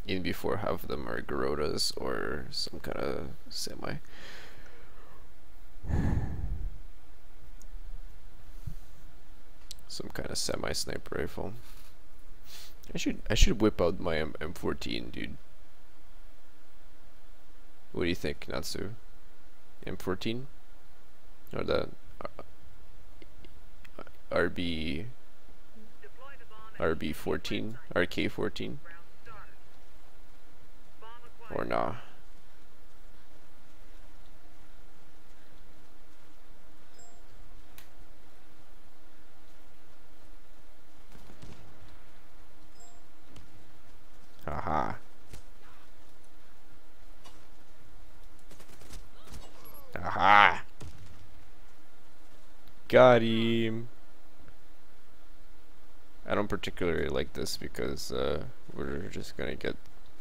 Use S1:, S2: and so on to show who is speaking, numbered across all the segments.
S1: Even before half of them are Garotas or some kind of semi. Some kind of semi-sniper rifle. I should whip out my M14, dude. What do you think, Natsu? M14 or the RB RB14 RK14 or nah? Haha. Aha! Got him! I don't particularly like this because we're just gonna get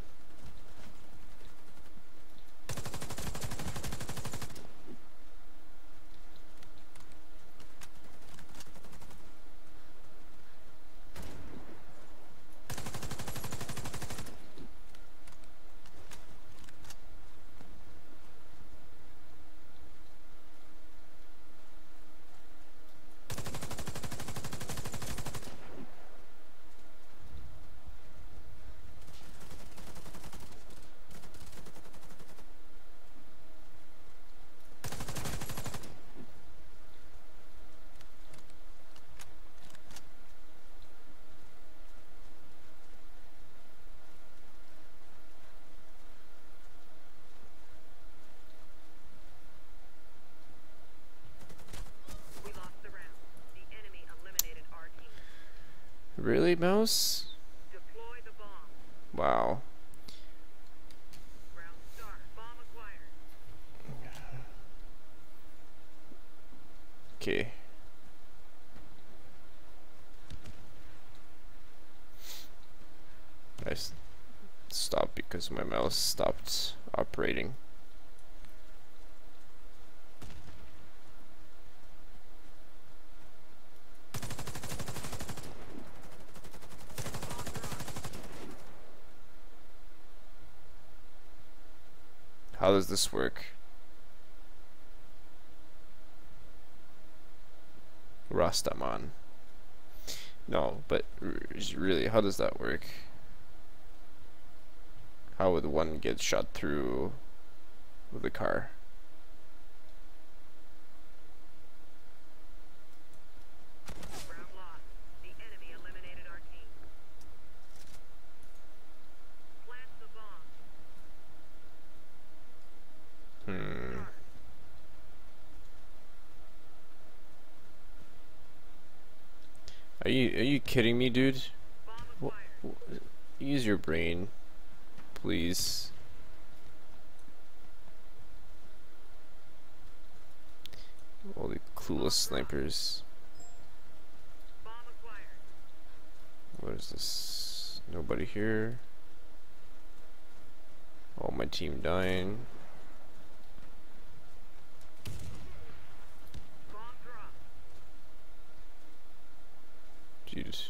S1: really, mouse? Wow. Okay. I stopped because my mouse stopped operating. How does this work? Rastaman. No, but really, how does that work? How would one get shot through with a car? Are you kidding me, dude? Use your brain, please. All the clueless snipers. What is this? Nobody here. All my team dying. Jeez.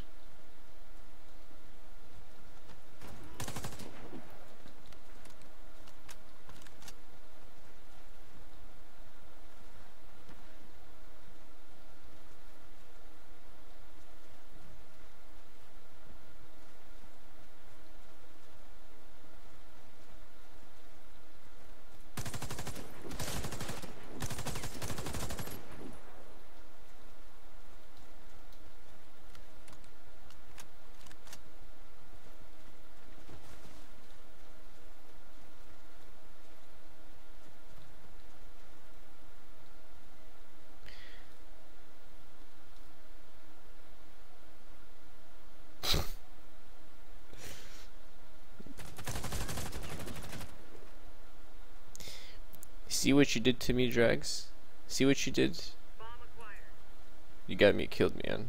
S1: See what you did to me, Drags? See what you did? You got me killed, man.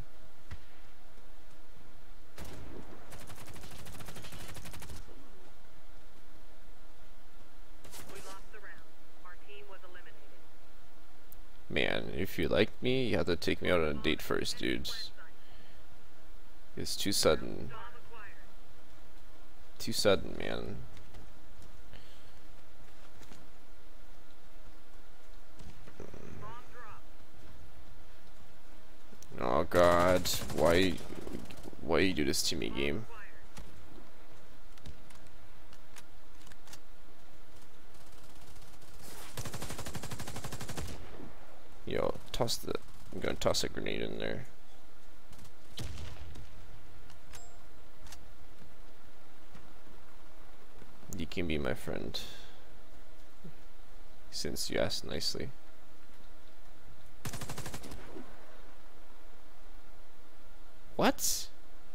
S1: Man, if you like me, you have to take me out on a date first, dude. It's too sudden. Too sudden, man. Oh god, why you do this to me, game? Yo, I'm gonna toss a grenade in there. You can be my friend, since you asked nicely. What?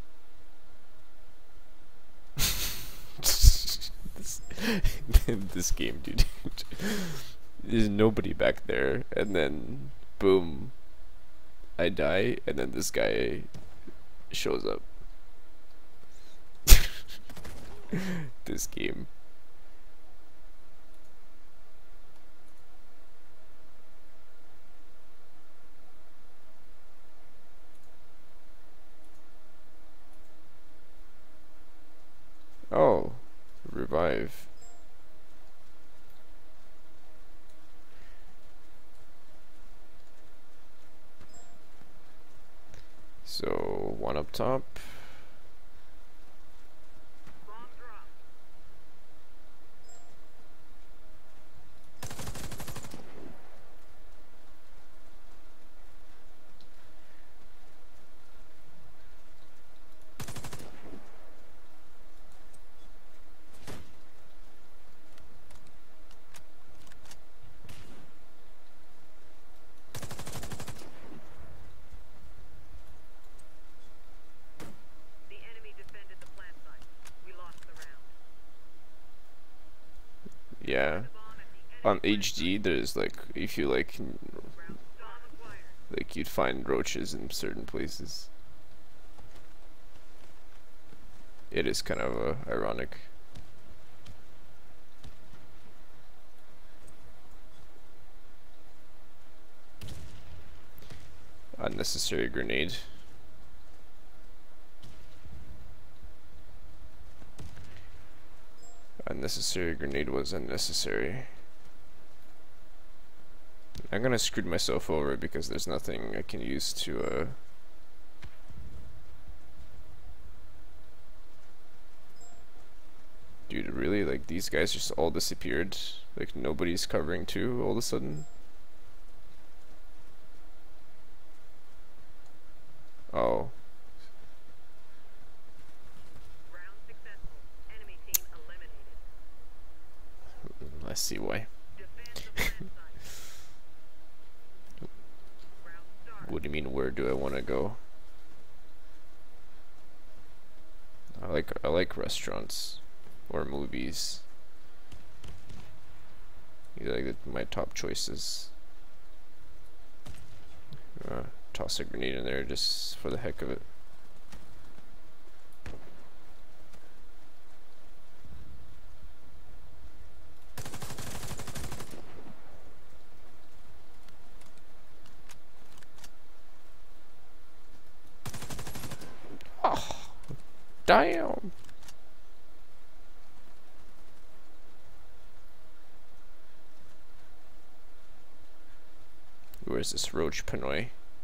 S1: this game, dude. There's nobody back there, and then boom, I die, and then this guy shows up. This game. Oh, revive. So, one up top. Yeah. On HD, there's like, if you like you'd find roaches in certain places. It is kind of ironic. Unnecessary grenade. Unnecessary grenade was unnecessary. I'm gonna screw myself over because there's nothing I can use to Dude, really? Like, these guys just all disappeared? Like, nobody's covering too all of a sudden? Oh. I see why. What do you mean, where do I want to go? I like restaurants or movies. These are like my top choices. Toss a grenade in there just for the heck of it. Oh, damn. Where's this roach Pinoy?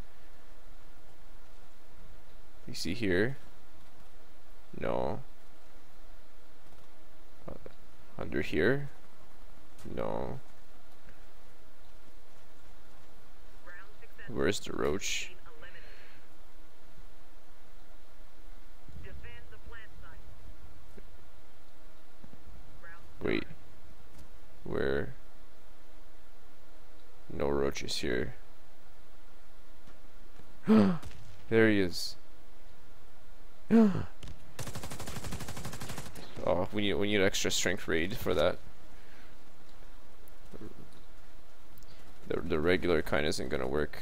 S1: You see here? No. Under here? No. Where's the roach? Wait. Where? No roaches here. There he is. Oh, we need extra strength raid for that. The regular kind isn't gonna work.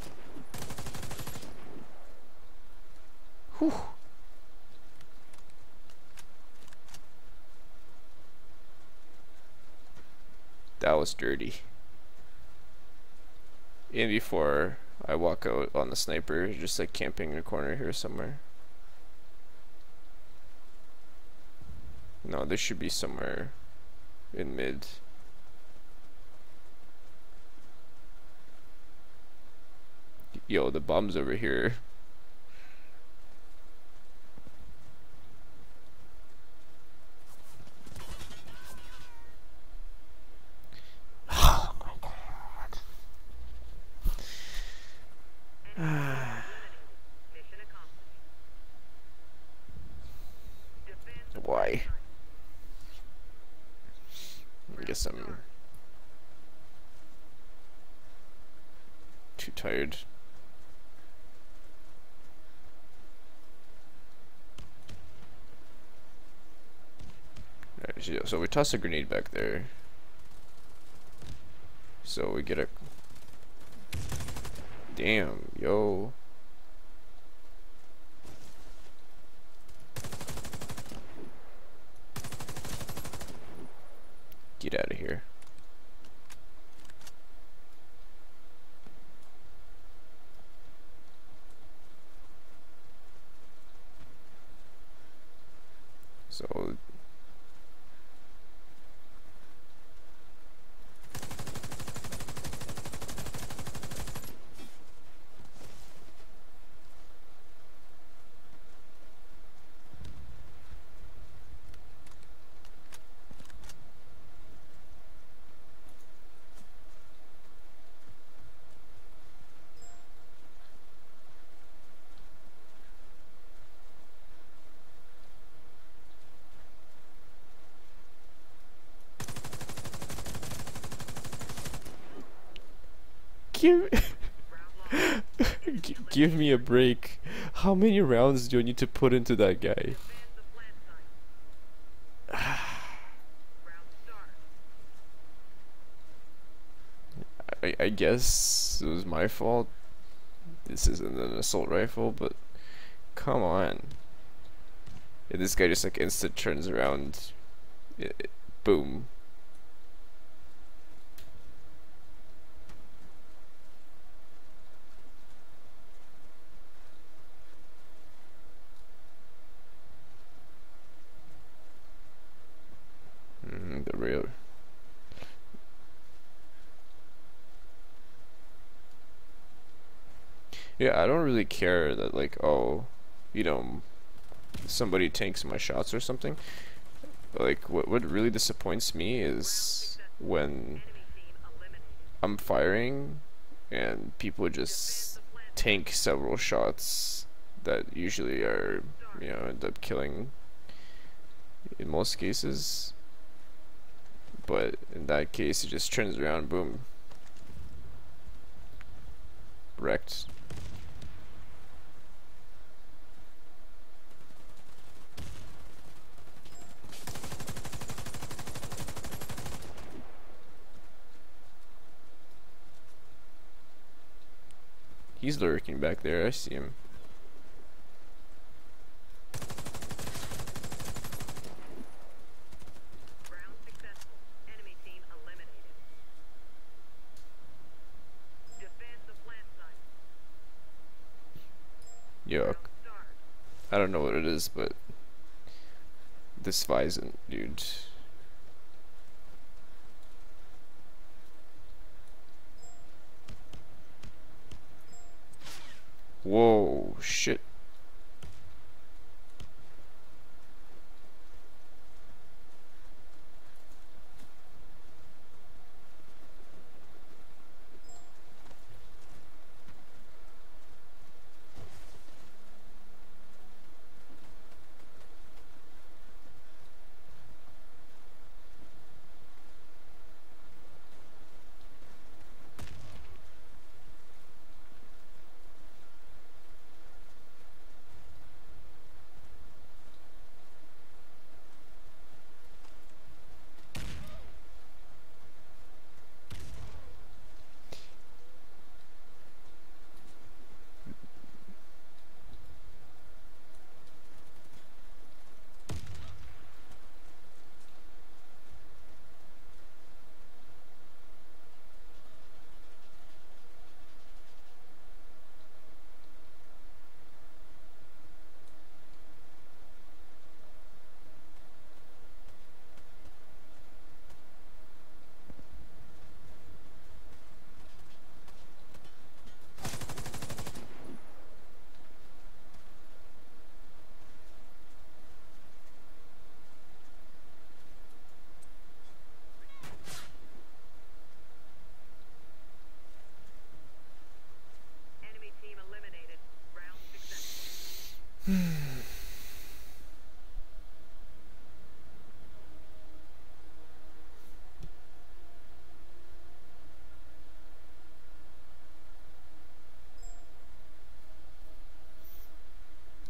S1: Whew. That was dirty. And before I walk out on the sniper, just like camping in a corner here somewhere. No, this should be somewhere in mid. Yo, the bomb's over here. Oh my god. Why? I guess I'm too tired. Alright, so we toss a grenade back there. So we get a... Damn, yo. Get out of here. So give give me a break. How many rounds do I need to put into that guy? I guess it was my fault. This isn't an assault rifle, but come on. Yeah, this guy just like instant turns around. Boom. The real. Yeah, I don't really care that like, oh, you know, somebody tanks my shots or something. Like what really disappoints me is when I'm firing and people just tank several shots that usually are, you know, end up killing in most cases. But in that case, it just turns around, boom, wrecked. He's lurking back there, I see him. Yo, I don't know what it is, but this Visant, dude. Whoa, shit.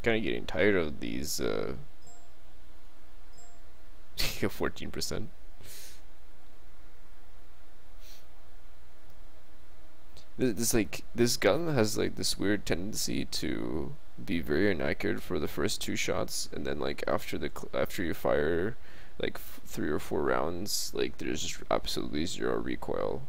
S1: Kind of getting tired of these 14%. This gun has like this weird tendency to be very inaccurate for the first two shots, and then like after you fire like 3 or 4 rounds, like there's just absolutely zero recoil.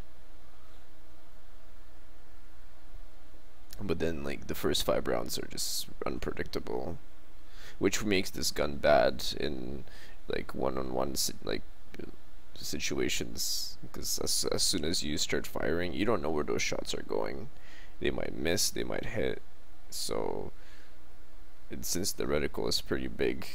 S1: But then like the first 5 rounds are just unpredictable, which makes this gun bad in like one-on-one like situations, because as soon as you start firing, you don't know where those shots are going. They might miss, they might hit. So since the reticle is pretty big,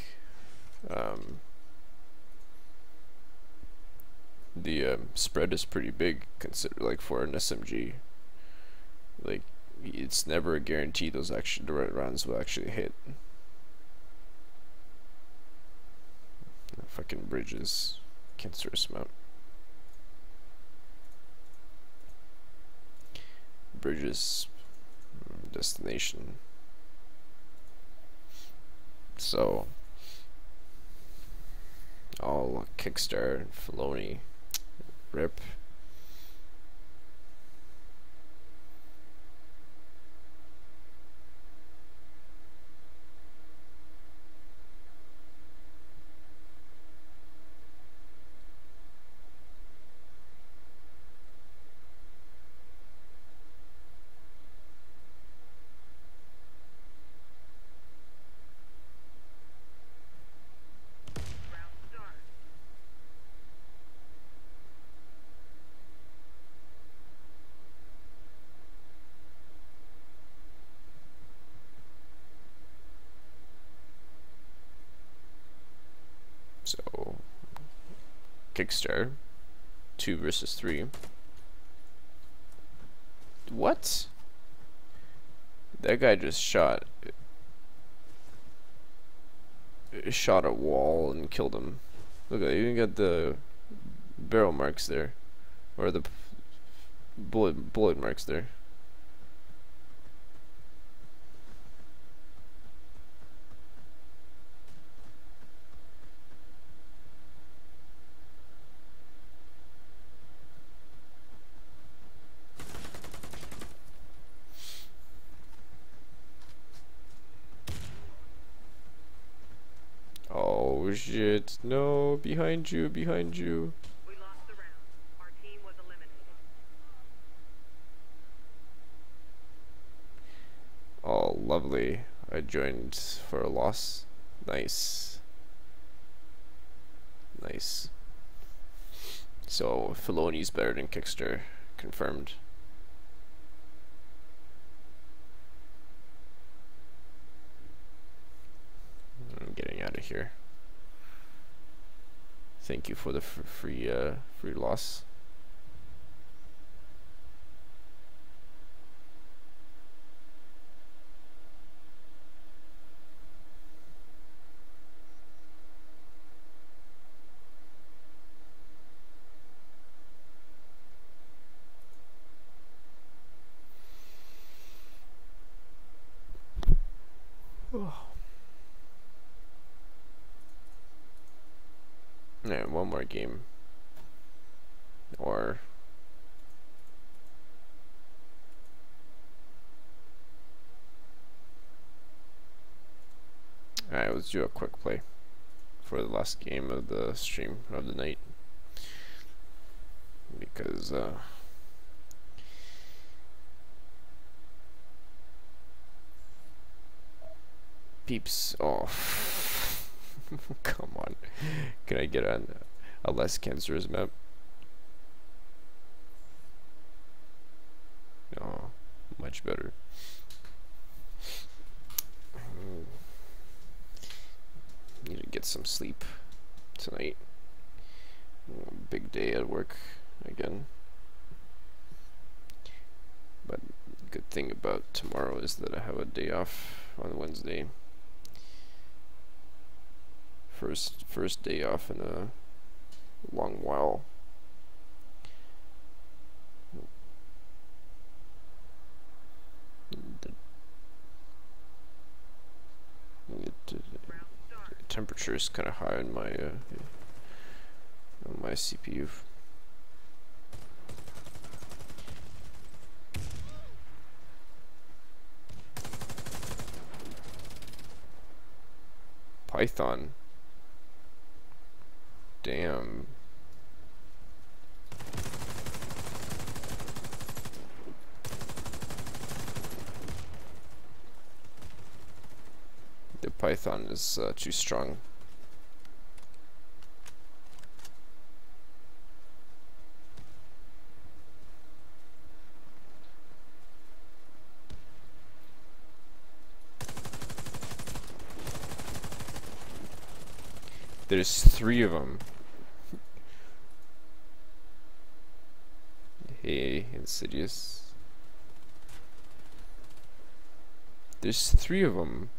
S1: the spread is pretty big, consider like for an SMG. Like it's never a guarantee those the right rounds will actually hit. Fucking bridges, cancerous mount. Bridges destination. So all Kickstarter, Filoni, rip. So Kickstarter 2 versus 3. What? That guy just shot a wall and killed him. Look at it, you even got the barrel marks there, or the bullet marks there. Oh shit, no, behind you, behind you.
S2: We lost the round. Our team was eliminated.
S1: Oh, lovely. I joined for a loss. Nice. Nice. So, Filoni's better than Kickstarter. Confirmed. I'm getting out of here. Thank you for the free loss. Yeah, one more game. Or alright, let's do a quick play for the last game of the stream of the night. Because peeps, oh come on, can I get on a less cancerous map? No, much better. Need to get some sleep tonight. Big day at work again. But good thing about tomorrow is that I have a day off on Wednesday. First day off in a long while. Temperature is kind of high on my CPU. Python. Damn. The Python is too strong. There's 3 of them. Hey, Insidious. There's 3 of them.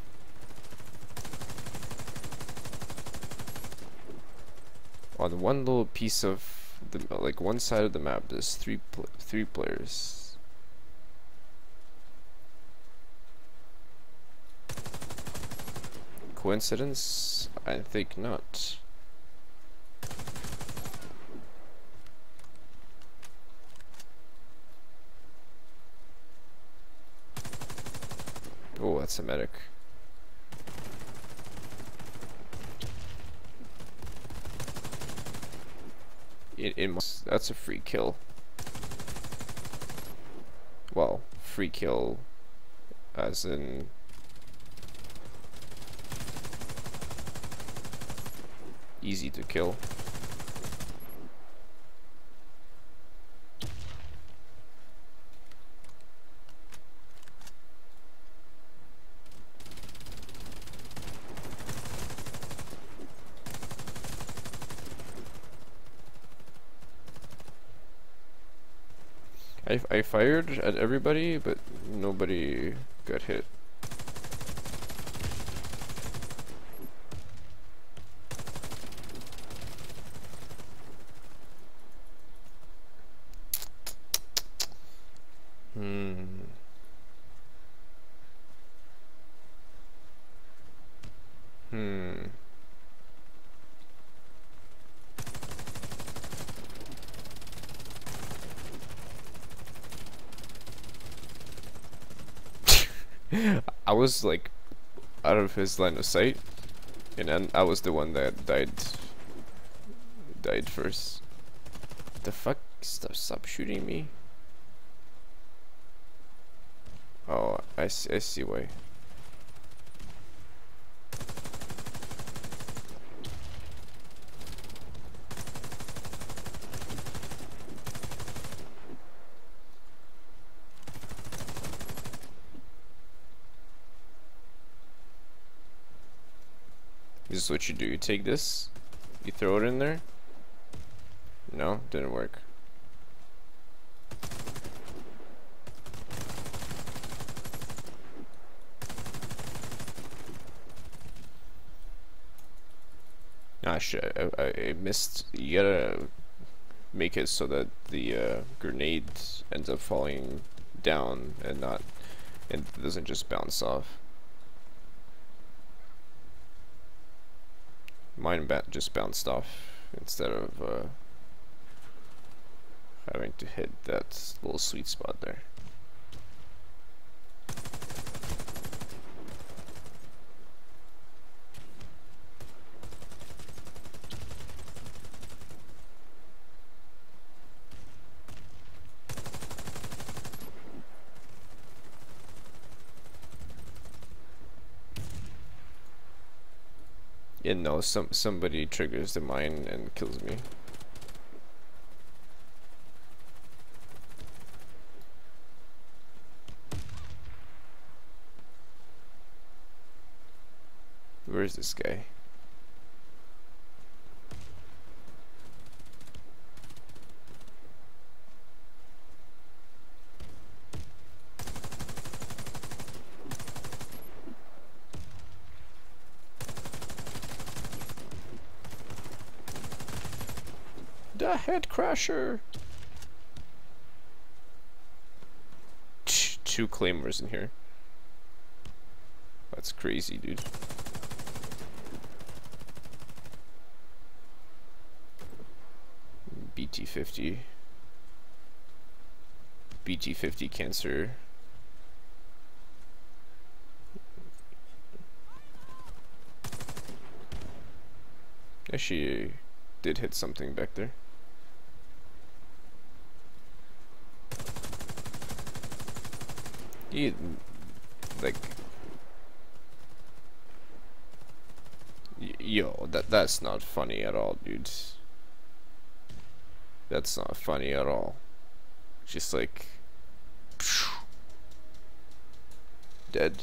S1: On one little piece of the, like, one side of the map, there's three players. Coincidence? I think not. Oh, that's a medic. That's a free kill. Well, free kill as in easy to kill. I fired at everybody, but nobody got hit. I was like out of his line of sight, and then I was the one that died first. The fuck? Stop shooting me. Oh, I see why. This is what you do. You take this, you throw it in there. No, didn't work. Ah shit, I missed. You gotta make it so that the grenade ends up falling down and it doesn't just bounce off. Mine just bounced off instead of having to hit that little sweet spot there. Yeah, no, somebody triggers the mine and kills me. Where's this guy? The head crasher. Two claymores in here. That's crazy, dude. BT50. BT50 cancer. She did hit something back there. He, like, yo, that's not funny at all, dude. That's not funny at all. Just like dead.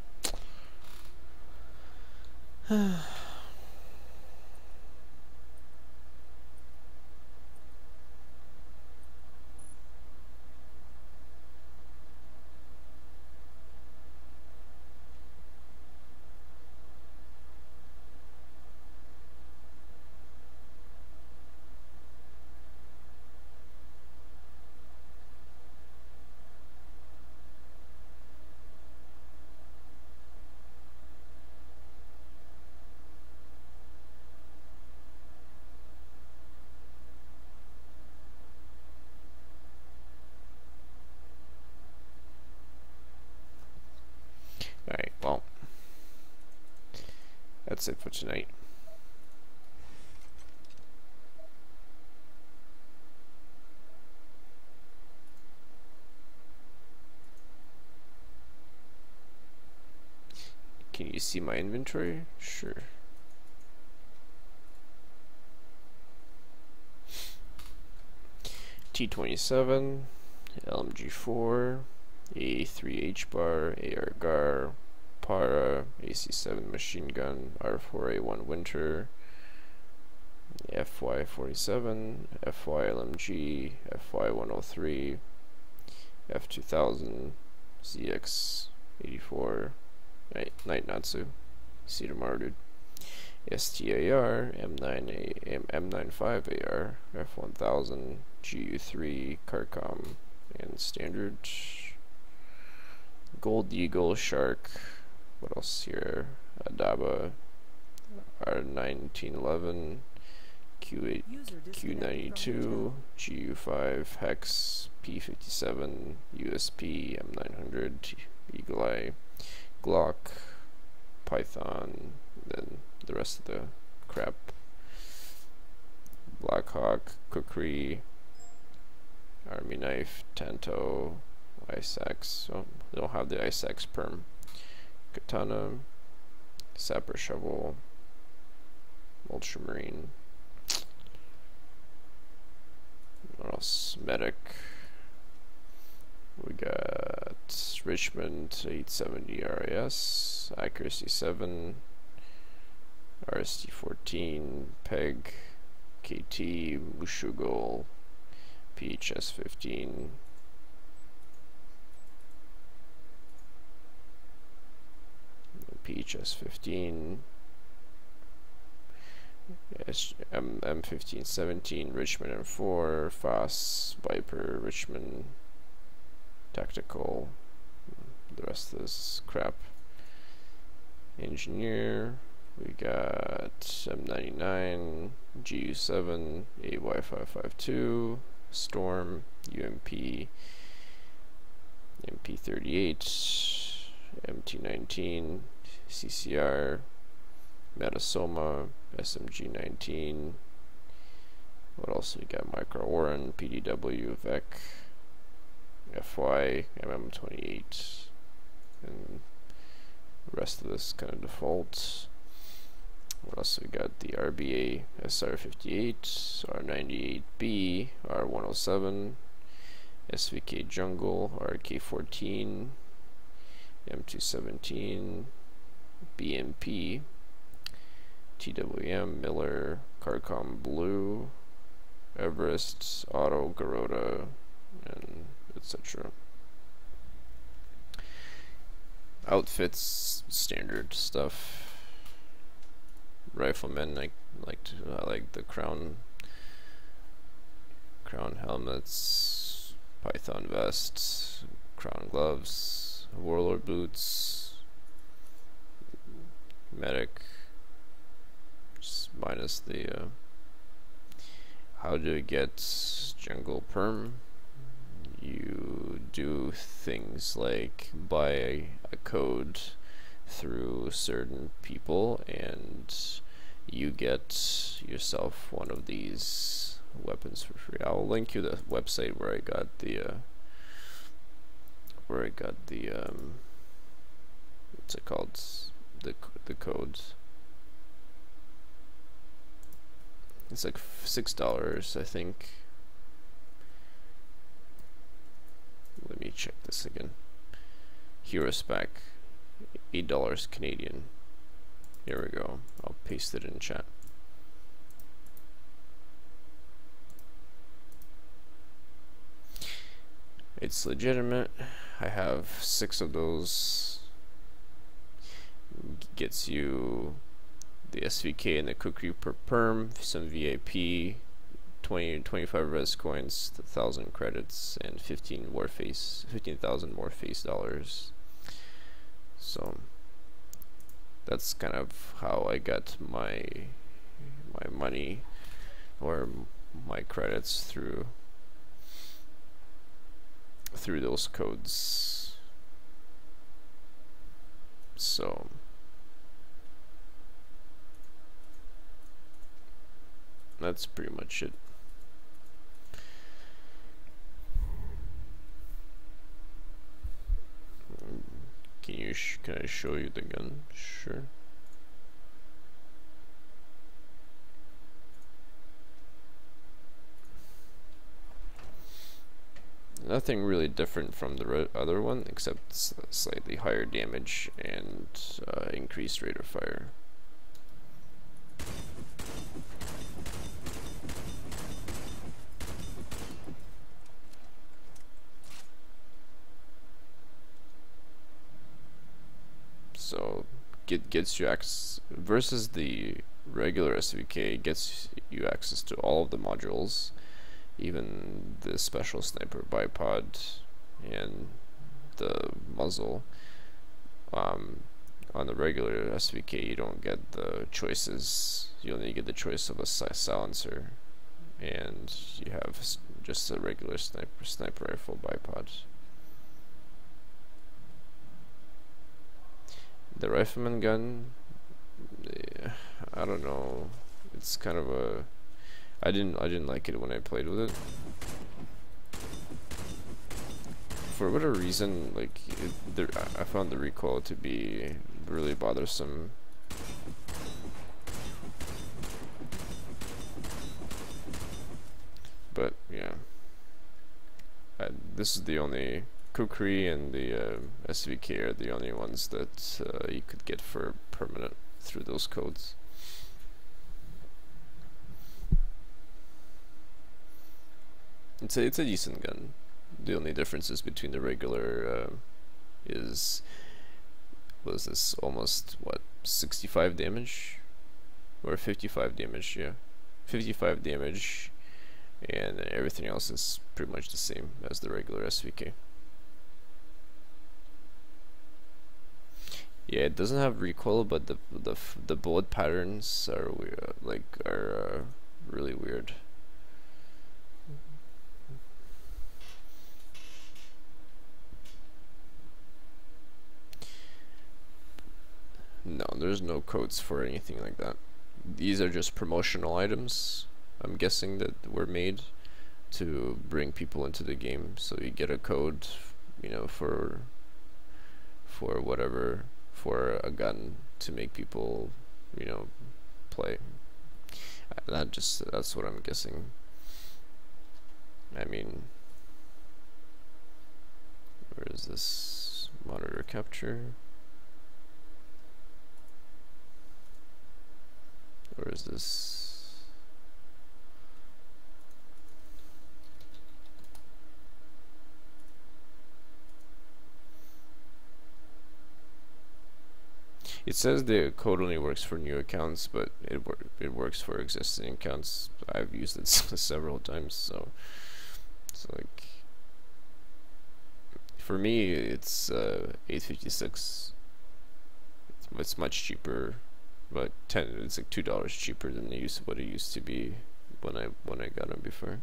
S1: Alright, well, that's it for tonight. Can you see my inventory? Sure. T27, LMG4, A3H bar, AR GAR, Para, AC7 machine gun, R4A1 Winter, FY47, FY LMG, FY103, F2000, ZX84, Night Natsu, see you tomorrow, dude. STAR, M95AR, F1000, GU3, Carcom, and Standard. Gold Eagle, Shark, what else here? Adaba, R1911, Q8, Q92, GU5, Hex, P57, USP, M900, Eagle Eye, Glock, Python, then the rest of the crap. Blackhawk, Kukri, Army Knife, Tanto, Ice Axe. Oh, they don't have the Ice Axe perm. Katana, Sapper Shovel, Ultramarine. What else? Medic. We got Richmond 870 RAS, Accuracy 7, RST 14, Peg, KT, Mushugul, PHS 15, PHS 15, M15 17, Richmond M4, FAS, Viper, Richmond, Tactical, the rest of this crap. Engineer, we got M99, GU7, AY552, Storm, UMP, MP38, MT19, CCR, Metasoma, SMG19. What else we got? Micro Warren, PDW, VEC, FY, MM28, and the rest of this kind of default. What else we got? The RBA SR58, R98B, R107, SVK Jungle, RK14, M217, BMP, TWM, Miller, Carcom Blue, Everest, Auto, Garoda, and etc. Outfits, standard stuff. Riflemen, I like the crown helmets, Python vests, crown gloves, warlord boots, medic, just minus the how to get jungle perm. You do things like buy a code through certain people and you get yourself one of these weapons for free. I'll link you the website where I got the what's it called, the codes. It's like $6, I think. Let me check this again. Hero spec, $8 Canadian. Here we go. I'll paste it in chat. It's legitimate. I have 6 of those. Gets you the SVK and the Kukri per perm, some VIP, 20 and 25 res coins, 1,000 credits, and 15,000 Warface dollars. So that's kind of how I got my money or my credits through those codes. So that's pretty much it. Can I show you the gun? Sure. Nothing really different from the other one, except slightly higher damage and increased rate of fire. So gets you access versus the regular SVK, gets you access to all of the modules, even the special sniper bipod and the muzzle. On the regular SVK you don't get the choices. You only get the choice of a silencer, and you have just a regular sniper rifle bipod. The rifleman gun, I don't know. It's kind of a I didn't like it when I played with it. For whatever reason, like I found the recoil to be really bothersome. But yeah, this is the only Kukri and the SVK are the only ones that you could get for permanent through those codes. It's a decent gun. The only differences between the regular was this almost what 65 damage or 55 damage? Yeah, 55 damage, and everything else is pretty much the same as the regular SVK. Yeah, it doesn't have recoil, but the bullet patterns are weird, are really weird. No, there's no codes for anything like that. These are just promotional items, I'm guessing, that were made to bring people into the game. So you get a code, you know, for whatever, for a gun to make people, you know, play. That's what I'm guessing. I mean, where is this monitor capture? Where is this? It says the code only works for new accounts, but it works for existing accounts. I've used it several times, so like for me it's 856. It's much cheaper, but it's like $2 cheaper than what it used to be when I got them before.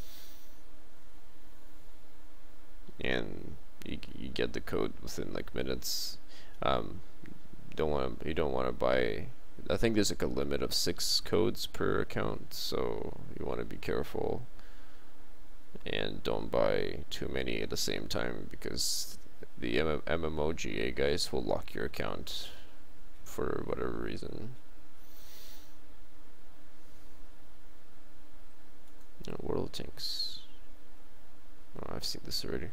S1: And you get the code within like minutes. You don't want to buy. I think there's like a limit of 6 codes per account, so you want to be careful and don't buy too many at the same time, because the MMOGA guys will lock your account for whatever reason. World Tanks. Oh, I've seen this already.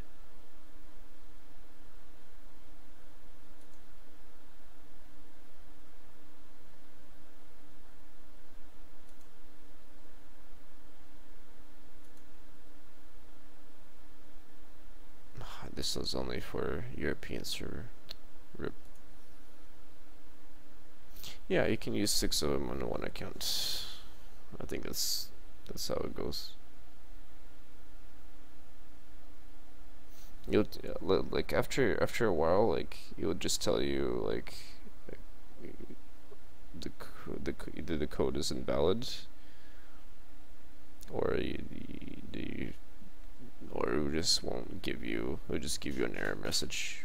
S1: This was only for European server. RIP. Yeah, you can use 6 of them on one account. I think that's how it goes. You'll like after a while, like it will just tell you like either the code is invalid, or or it just won't give you. It'll just give you an error message.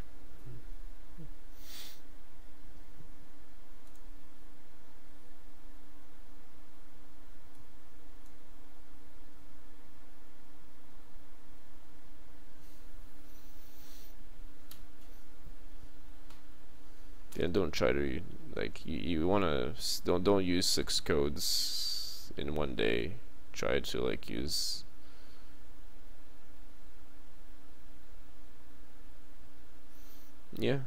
S1: And don't try to like you wanna don't use 6 codes in one day. Try to like use. Yeah.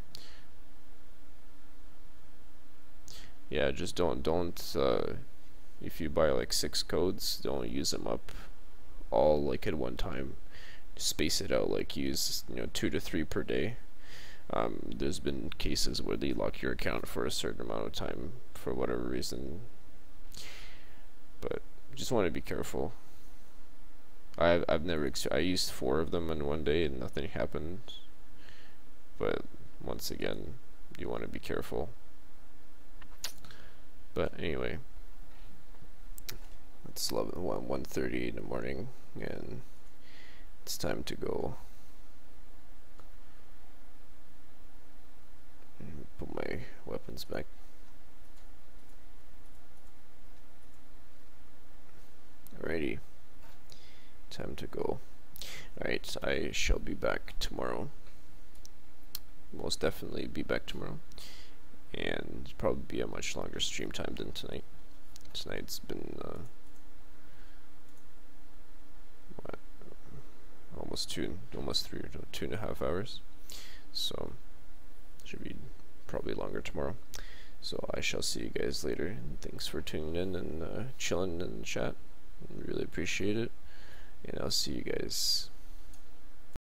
S1: Yeah, just don't if you buy like 6 codes, don't use them up all like at one time. Space it out, like use 2 to 3 per day. There's been cases where they lock your account for a certain amount of time for whatever reason, but just want to be careful. I've never I used 4 of them in one day and nothing happened, but once again, you want to be careful. But anyway, it's 1:30 in the morning and it's time to go. Put my weapons back. Alrighty, time to go. Alright, I shall be back tomorrow. Most definitely be back tomorrow, and probably be a much longer stream time than tonight. Tonight's been what, almost 3 or 2.5 hours, so should be probably longer tomorrow. So I shall see you guys later, and thanks for tuning in and chilling in the chat. Really appreciate it, and I'll see you guys